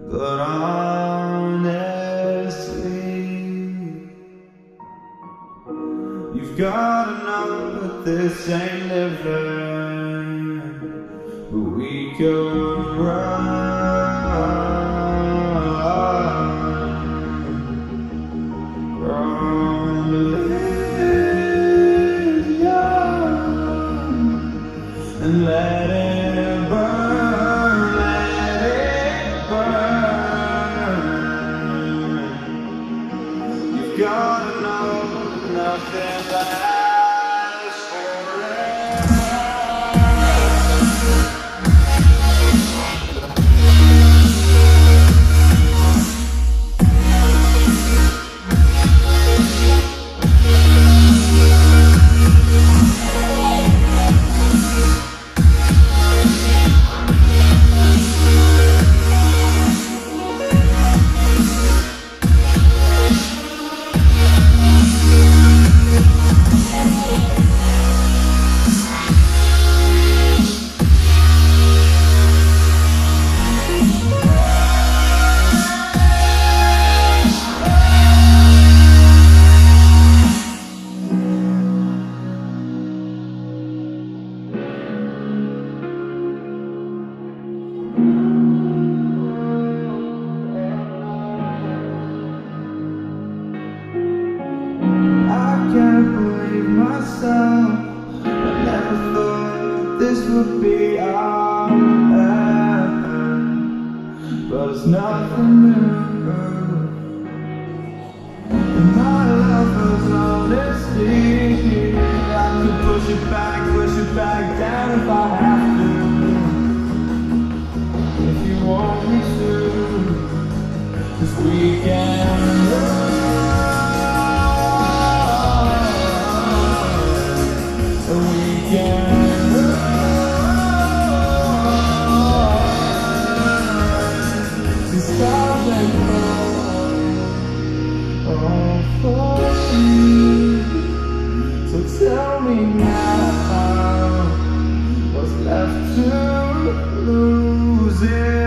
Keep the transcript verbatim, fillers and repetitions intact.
But honestly, you've gotta know that this ain't living, but we could run. And let it burn, let it burn. You've gotta know nothing lasts forever. I can't believe myself. I never thought this would be our end, but it's nothing new. And my lover's honesty, I could push it back, push it back down if I have to. If you want me to, 'cause we can run. So tell me now, what's left to lose?